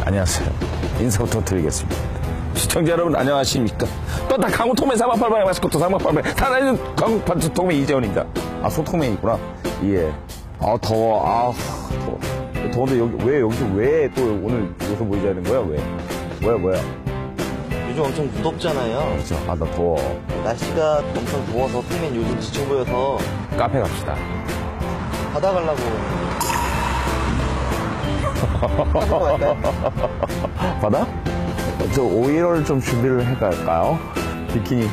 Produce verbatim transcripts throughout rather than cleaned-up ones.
안녕하세요. 인사부터 드리겠습니다. 시청자 여러분 안녕하십니까? 또 다 강원 토메 사막팔방에 마스코트 또 사막팔방에 살아있는 강원 반트 토메 이재원입니다. 아, 소토메 있구나. 예. 아, 더워. 아, 더워. 더운데 여기 왜 여기서 왜 또 오늘 여기서 모이자는 거야? 왜? 뭐야 뭐야? 요즘 엄청 무덥잖아요. 그렇죠. 아, 나 더워. 날씨가 엄청 더워서 토면 요즘 지쳐 보여서 카페 갑시다. 바다 가려고. 바다 갈까요? 바다? 저 오일을 좀 준비를 해갈까요? 비키니.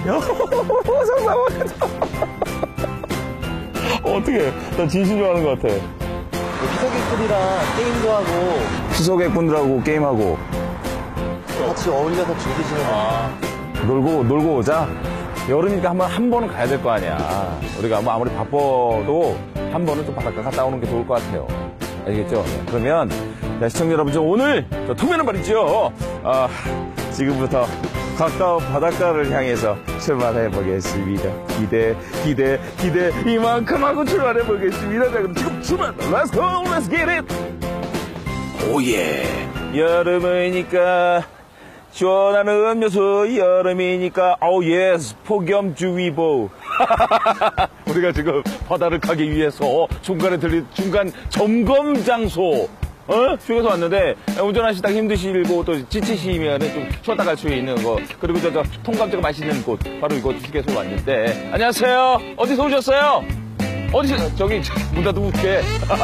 어떻게? 나 진심 좋아하는 것 같아. 피서객들이랑 게임도 하고 피서객분들하고 게임하고 같이 어울려서 즐기시는 아, 놀고 놀고 오자. 여름이니까 한번 한 번은 가야 될 거 아니야. 우리가 뭐 아무리 바빠도 한 번은 좀 바닷가 갔다 오는 게 좋을 것 같아요. 알겠죠? 네. 그러면 자, 시청자 여러분, 저 오늘 저 토면은 말이죠. 아, 지금부터 가까운 바닷가를 향해서 출발해 보겠습니다. 기대, 기대, 기대 이만큼 하고 출발해 보겠습니다. 자, 그럼 지금 출발. Let's go, let's get it. 오예. 여름이니까 시원한 음료수, 여름이니까 오 예스 폭염주의보. 우리가 지금 바다를 가기 위해서 중간에 들린 중간 점검 장소 어? 휴게소 왔는데 운전하시다가 힘드시고 또 지치시면 좀 쉬었다 갈 수 있는 거, 그리고 저, 저 통감자가 맛있는 곳 바로 이곳 휴게소 왔는데. 안녕하세요. 어디서 오셨어요? 어디서? 저기 문 닫으면 웃게.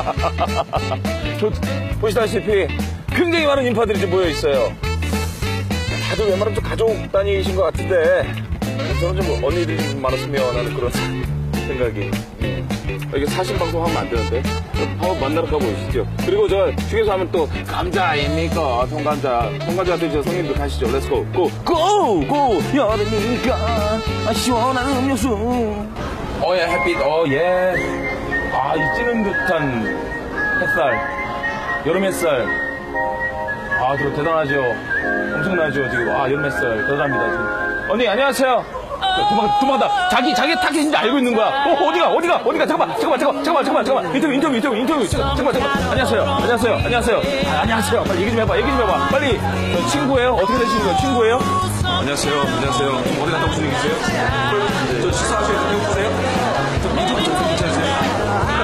저, 보시다시피 굉장히 많은 인파들이 지금 모여 있어요. 다들 웬만하면 좀 가족 단위이신 것 같은데 저는 좀 언니들이 좀 많았으면 하는 그런 생각이. 이게 사실 방송하면 안 되는데 한번 만나러 가보시죠. 그리고 저 휴게소 하면 또 감자 아닙니까? 통감자. 통감자한테 저 손님들 가시죠. 렛츠고. 고! 고! 고! 여름이니까 시원한 음료수. 어예 햇빛. 어예. 아, 이 찌는 듯한 햇살. 여름 햇살. 아, 저 대단하죠. 엄청나죠 지금. 아, 여름 햇살 대단합니다 지금. 언니 안녕하세요. 도망, 도망다. 자기, 자기 타겟인지 알고 있는 거야. 어, 어디가, 어디가, 어디가. 잠깐만, 잠깐만, 잠깐만, 잠깐만, 잠깐만, 잠깐만. 인터뷰, 인터뷰, 인터뷰, 인터뷰. 잠깐만, 잠깐만. 안녕하세요. 안녕하세요. 안녕하세요. 아, 안녕하세요. 빨리 얘기 좀 해봐, 얘기 좀 해봐. 빨리. 저 친구예요? 어떻게 되시는 거예요? 친구예요? 안녕하세요. 안녕하세요. 어디 갔다 오신 중이세요? 저 식사하셔야 배고프세요? 저 인터뷰 좀 괜찮으세요?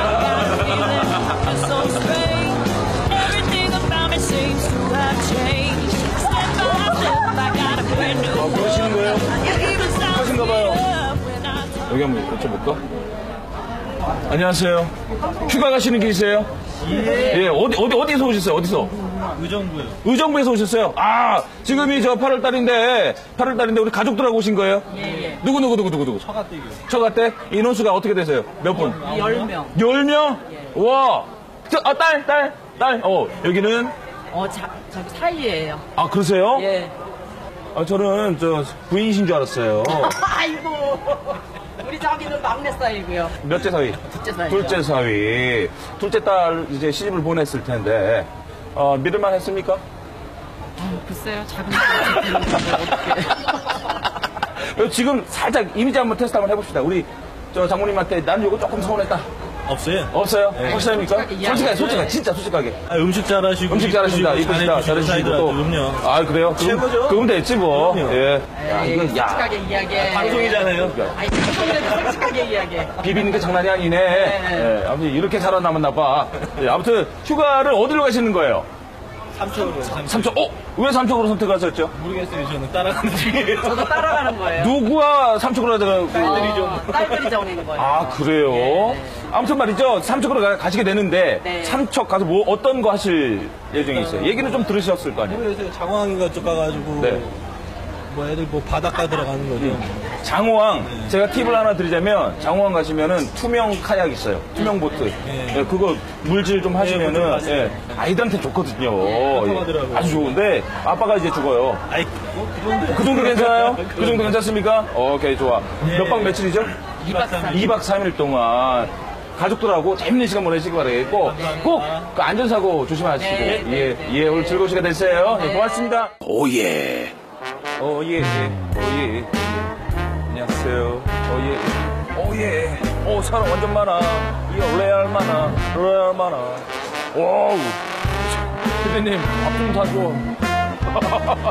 아, 그러시는 거예요? 하신가 봐요. 여기 한번 여쭤볼까? 안녕하세요. 휴가 가시는 길이세요? 예. 예, 어디, 어디, 어디서 오셨어요? 어디서? 의정부요. 의정부에서 오셨어요? 아, 지금이 저 팔월 달인데, 팔월 달인데 우리 가족들하고 오신 거예요? 예, 예. 누구, 누구, 누구, 누구, 누구? 처가댁이요. 처가댁? 인원수가 어떻게 되세요? 몇 분? 열 명. 열 명? 와. 저, 아, 딸, 딸, 딸. 어, 여기는? 어, 자, 저기 사이예요. 아, 그러세요? 예. 아, 저는 저 부인이신 줄 알았어요. 아이고. 우리 저기는 막내 사이고요. 몇째 사위? 둘째 사이. 둘째 사위. 둘째 딸 이제 시집을 보냈을 텐데, 어, 믿을만 했습니까? 아, 글쎄요. 작은 어떻게. 지금 살짝 이미지 한번 테스트 한번 해봅시다. 우리 저 장모님한테 난 이거 조금 서운했다. 없어요. 없어요? 네. 확실합니까? 솔직하게 솔직하게, 솔직하게, 이야기해요. 진짜 솔직하게. 아, 음식 잘하시고. 음식 잘하신다, 이쁘시다, 잘하시고 또. 그럼요. 아, 그래요? 그럼, 최고죠. 그럼 됐지 뭐. 그럼요. 예. 야, 에이, 이거, 야. 솔직하게 이야기해. 방송이잖아요. 아니, 방송이라도 솔직하게 이야기해. 비비는 게 장난이 아니네. 예, 아무튼 이렇게 살아남았나 봐. 예, 아무튼 휴가를 어디로 가시는 거예요? 삼척으로. 삼척. 삼척. 어? 왜 삼척으로 선택하셨죠? 모르겠어요. 저는 따라가는 중이에요. 저도 따라가는 거예요. 누구와 삼척으로 하다가 딸들이 좀. 어, 딸들이 정하는 거예요. 아, 그래요? 네. 아무튼 말이죠. 삼척으로 가, 가시게 되는데, 네. 삼척 가서 뭐, 어떤 거 하실 예정이 있어요? 얘기는 좀 들으셨을 거 아니에요? 모르겠어요. 장황인가 쪽 가가지고. 네. 뭐 애들 뭐 바닷가 들어가는 거죠. 장호항, 네. 제가 팁을 하나 드리자면, 장호항 가시면은 투명 카약 있어요. 투명 보트. 네. 예, 그거 물질 좀 하시면은, 네, 예, 아이들한테 좋거든요. 좋다고 예, 하더라고요. 아주 좋은데, 아빠가 이제 죽어요. 아이, 뭐, 그 정도. 그 정도 괜찮아요? 그 정도 괜찮습니까? 오케이, 좋아. 네. 몇 박 며칠이죠? 이 박 삼 일. 이 박 삼 일 동안 가족들하고 재밌는 시간 보내시기 바라겠고, 꼭 그 안전사고 조심하시고, 네, 네, 예, 네, 예, 오늘 즐거운 시간 되세요. 예, 네. 고맙습니다. 오예. 오예. 오예. 안녕하세요. 오예. 오예. 오, 사람 완전 많아. 이 레알 많아. 레알 많아. 와우. 대표님, 밥 좀 사줘.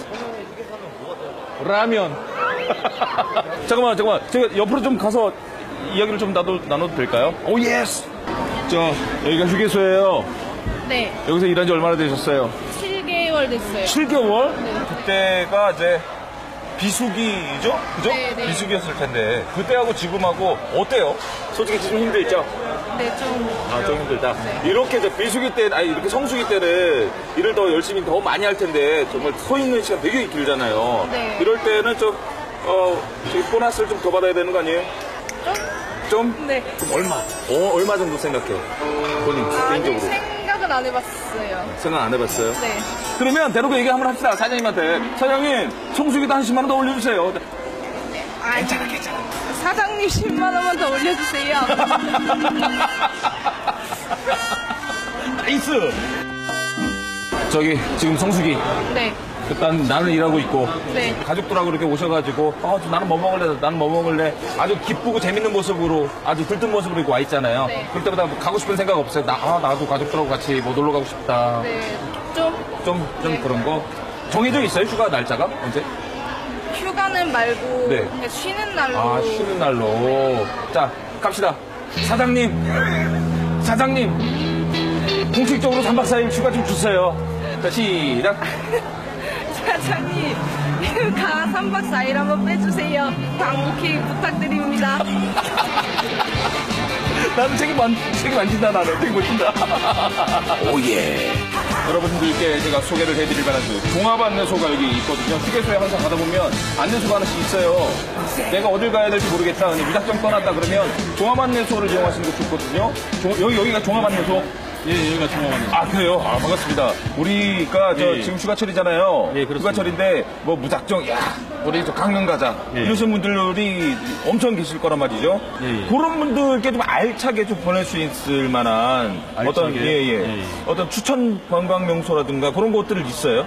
라면. 잠깐만, 잠깐만. 제가 옆으로 좀 가서 이야기를 좀 나도, 나눠도 될까요? 오, 예스! 저, 여기가 휴게소예요. 네, 여기서 일한 지 얼마나 되셨어요? 칠 개월 됐어요. 칠 개월? 네. 그때가 이제 비수기죠? 그죠? 네, 네. 비수기였을 텐데. 그때하고 지금하고 어때요? 솔직히 지금 힘들죠? 네, 좀 아, 좀 힘들다. 이렇게 이제 비수기 때, 아니, 이렇게 성수기 때는 일을 더 열심히 더 많이 할 텐데, 정말 서 있는 시간 되게 길잖아요. 네. 이럴 때는 좀, 어, 저기 보너스를 좀 더 받아야 되는 거 아니에요? 좀? 좀? 네. 좀 얼마? 어, 얼마 정도 생각해? 본인, 아직 개인적으로. 생각은 안 해봤어요. 생각 안 해봤어요? 네. 그러면 대놓고 얘기 한번 합시다, 사장님한테. 사장님, 성수기도 한 십만 원 더 올려주세요. 아, 괜찮아, 괜찮아. 사장님 십만 원만 더 올려주세요. 나이스! 저기, 지금 성수기. 네, 일단 나는 일하고 있고 네. 가족들하고 이렇게 오셔가지고 아, 나는 뭐 먹을래 나는 뭐 먹을래 아주 기쁘고 재밌는 모습으로 아주 들뜬 모습으로 이렇게 와 있잖아요. 네. 그럴 때마다 뭐 가고 싶은 생각 없어요. 나, 아, 나도 가족들하고 같이 뭐 놀러 가고 싶다. 네. 좀 좀, 좀 네. 그런 거 정해져 있어요? 휴가 날짜가 언제? 휴가는 말고 네. 그냥 쉬는 날로. 아, 쉬는 날로. 자, 갑시다. 사장님, 사장님, 공식적으로 삼 박 사 일 휴가 좀 주세요. 자, 시작. 사장님, 휴가 삼 박 사 일 한번 빼주세요. 방북히 부탁드립니다. 나는 책임 안, 책임 안 진다, 나는. 책임 못 진다. 오예. 여러분들께 제가 소개를 해드릴 만한 그 종합 안내소가 여기 있거든요. 휴게소에 항상 가다 보면 안내소가 하나씩 있어요. 내가 어딜 가야 될지 모르겠다. 근데 무작정 떠났다 그러면 종합 안내소를 이용하시는 게 좋거든요. 조- 여기, 여기가 종합 안내소? 예, 여기가 중앙원이에요. 아, 그래요? 아, 반갑습니다. 우리가 저 예, 예. 지금 휴가철이잖아요. 예, 그렇습니다. 휴가철인데 뭐 무작정, 야, 우리 저 강릉 가자. 예. 이러신 분들이 엄청 계실 거란 말이죠. 예, 예. 그런 분들께 좀 알차게 좀 보낼 수 있을 만한 어떤, 알차게? 예, 예. 예, 예. 어떤 추천 관광 명소라든가 그런 것들을 있어요?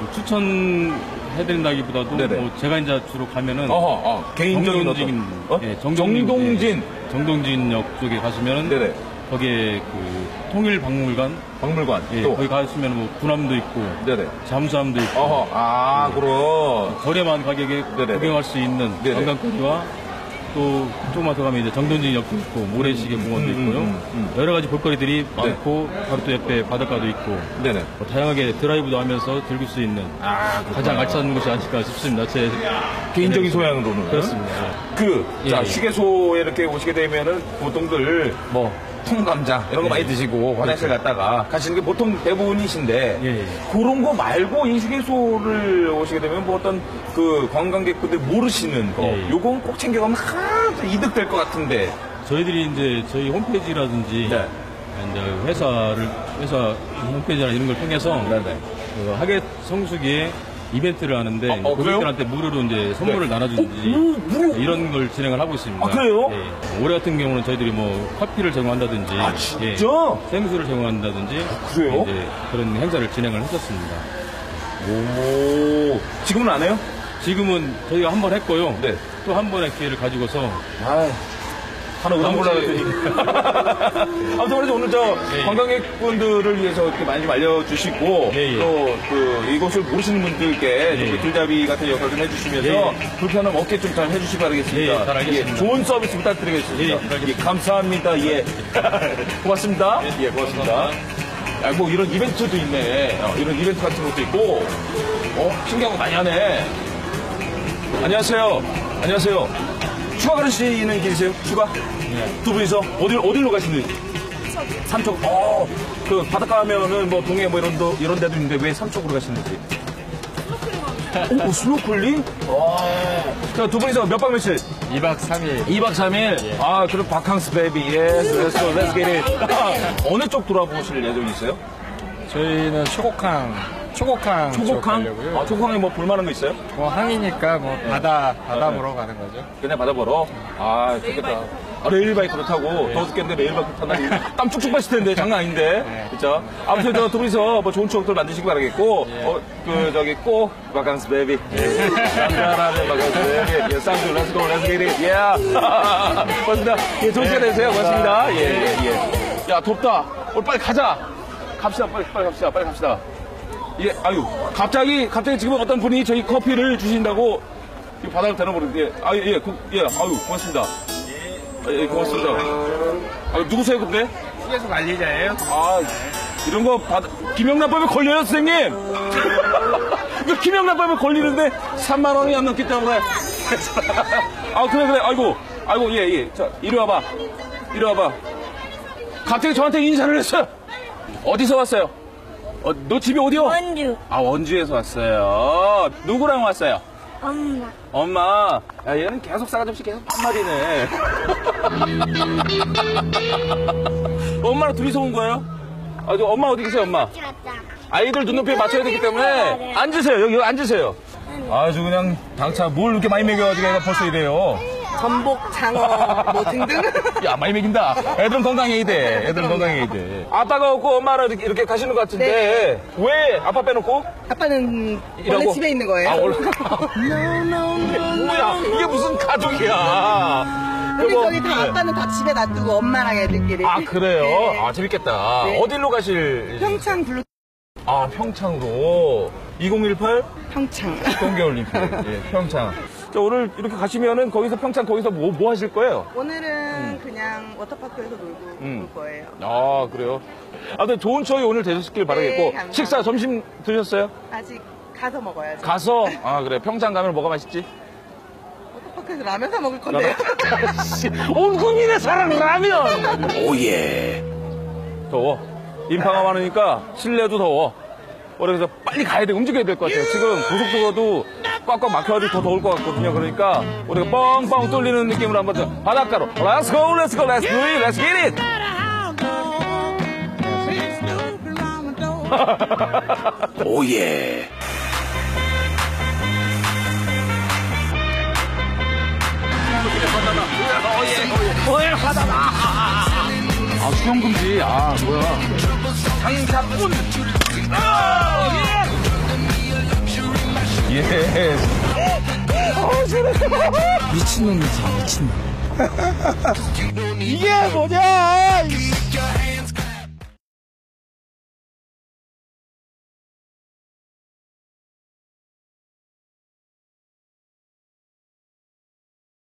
추천해드린다기보다도 네네. 뭐 제가 이제 주로 가면은 어허, 어, 개인적인 정동진, 어떤, 어? 예, 정동진, 정동진. 예, 정동진역 쪽에 가시면은 네네. 거기에 그 통일박물관, 박물관. 예, 또. 거기 가시면 뭐 군함도 있고 네네. 잠수함도 있고 어허, 아, 그럼. 저렴한 가격에 네네. 구경할 수 있는 네네. 관광거리와 또 조금만 더 가면 이제 정동진역도 있고 모래시계 공원도 음, 있고요. 음, 음. 여러 가지 볼거리들이 많고 바로 또 옆에 바닷가도 있고 네네. 뭐 다양하게 드라이브도 하면서 즐길 수 있는 아, 가장 알찬 곳이 아닐까 싶습니다. 제 개인적인 소양으로는. 그렇습니다. 그, 예, 자, 예. 휴게소에 이렇게 오시게 되면은 보통들 뭐, 통감자 이런 거 많이 드시고 화장실 갔다가 가시는 게 보통 대부분이신데 예, 예. 그런 거 말고 이 휴게소를 오시게 되면 뭐 어떤 그 관광객분들 모르시는 거 예, 예. 요건 꼭 챙겨가면 하도 이득 될 것 같은데. 저희들이 이제 저희 홈페이지라든지 네. 이제 회사를 회사 홈페이지나 이런 걸 통해서 네네. 그 하계 성수기에 이벤트를 하는데 어, 어, 고객들한테 무료로 이제 선물을 네. 나눠주는지 어, 무- 무료? 이런 걸 진행을 하고 있습니다. 아, 그래요? 예. 올해 같은 경우는 저희들이 뭐 커피를 제공한다든지, 아, 진짜? 예, 생수를 제공한다든지, 그래요? 이제 그런 행사를 진행을 했었습니다. 오, 지금은 안 해요? 지금은 저희가 한 번 했고요. 네. 또 한 번의 기회를 가지고서 아, 하나 의상 골라놨더니. 아무튼 그래서 오늘 저 예, 예. 관광객분들을 위해서 이렇게 많이 좀 알려주시고 예, 예. 또 그 이곳을 모르시는 분들께 좀 예. 길잡이 같은 역할 좀 해주시면서 예, 불편함 없게 좀 잘 해주시기 바라겠습니다. 예, 예, 잘 알겠습니다. 예, 좋은 서비스 부탁드리겠습니다. 예, 잘 알겠습니다. 예, 감사합니다. 예. 고맙습니다. 예, 고맙습니다. 아, 뭐 이런 이벤트도 있네. 어, 이런 이벤트 같은 것도 있고. 어, 신기한 거 많이 하네. 안녕하세요. 안녕하세요. 휴가 가시는 길이세요? 휴가? 두 분이서 어딜 어디로 가시는지? 삼척. 어, 그 바닷가 하면은 뭐 동해 뭐 이런 데 이런 데도 있는데 왜 삼척으로 가시는지? 오, 스노클링? 와. 두 분이서 몇 박 며칠? 이 박 삼 일. 이 박 삼 일? 아, 그럼 바캉스 베이비. 예스, 렛츠 고, 렛츠 겟 잇. 어느 쪽 돌아보실 예정이세요? 저희는 초곡항, 초곡항 쪽 초곡항? 가려고요. 아, 초곡항에 뭐 볼만한 거 있어요? 뭐 항이니까 뭐 바다, 바다 보러 가는 거죠. 그냥 받아보러. 아, 좋겠다. 아, 레일바이크로 타고 더 죽겠는데 레일바이크 타다니 땀 쭉쭉 빠질 텐데 장난 아닌데. 그쵸? 아무튼 저 두 분이서 뭐 좋은 추억들 만드시기 바라겠고, 어, 그 저기 꼭 바캉스 베이비. 남자라는 바캉스 베이비. 예, 쌍주 렛츠고 렛츠 겟잇. 예. 고맙습니다. 예, 좋은 시간 되세요. 고맙습니다. 예, 예, 예. 야, 덥다. 오늘 빨리 가자. 갑시다. 빨리, 빨리 갑시다. 빨리 갑시다. 예, 아유, 갑자기, 갑자기 지금 어떤 분이 저희 커피를 주신다고 이 바닥을 대놓으는데, 아, 예, 고, 예, 아유, 고맙습니다. 아, 예, 고맙습니다. 아, 누구세요, 근데? 휴게소 관리자예요? 아, 이런 거 받, 김영란법에 걸려요, 선생님? 이거 김영란법에 걸리는데 삼만 원이 안 넘기 때문에. 아, 그래, 그래. 아이고, 아이고, 예, 예. 자, 이리 와봐. 이리 와봐. 갑자기 저한테 인사를 했어요. 어디서 왔어요? 어, 너 집이 어디요? 원주. 아, 원주에서 왔어요. 누구랑 왔어요? 엄마. 엄마. 야, 얘는 계속 싸가지 없이 계속 반말이네. 엄마랑 둘이서 온 거예요? 아, 저 엄마 어디 계세요, 엄마? 맞다. 아이들 눈높이에 맞춰야 되기 때문에 앉으세요. 여기, 여기 앉으세요. 아주 그냥 당차 뭘 이렇게 많이 먹여가지고 애가 벌써 이래요. 전복, 장어, 뭐 등등. 야, 많이 먹인다. 애들은 건강해야 돼. 애들은 건강해야 돼. 아빠가 없고 엄마랑 이렇게, 이렇게 가시는 것 같은데 왜 아빠 빼놓고? 아빠는 일하고? 원래 집에 있는 거예요. 아, 원래. 뭐야, 이게 무슨 가족이야. 근데 그거- 저기 다 네. 아빠는 다 집에 놔두고 엄마랑 애들끼리. 아, 그래요? 네. 아, 재밌겠다. 네. 어디로 가실? 평창 블루 아, 평창으로. 이천십팔 평창. 동계올림픽. 예, 평창. 자, 오늘 이렇게 가시면은 거기서 평창 거기서 뭐, 뭐 하실 거예요? 오늘은 그냥 워터파크에서 놀고 음. 올 거예요. 아, 그래요? 아무튼 좋은 추억이 오늘 되셨길 바라겠고. 감사합니다. 식사, 점심 드셨어요? 아직 가서 먹어야죠. 가서, 아, 그래. 평창 가면 뭐가 맛있지? 워터파크에서 라면 사 먹을 건데요. 온 국민의 사랑 라면! 오예. 더워. 인파가 많으니까 실내도 더워. 그래서 빨리 가야 돼. 움직여야 될 것 같아요. 지금 고속도로도 꽉꽉 막혀가지고 더 더울 것 같거든요. 그러니까 우리가 뻥뻥 뚫리는 느낌으로 한번 더 바닷가로 Let's go, let's go, let's do it, let's get it! 오예. 오예, 바다다. 아, 수영금지. 아, 뭐야. 장사꾼. 아, 예. 예. 어, 저래. 미친놈이지, 미친놈. 이게 뭐냐!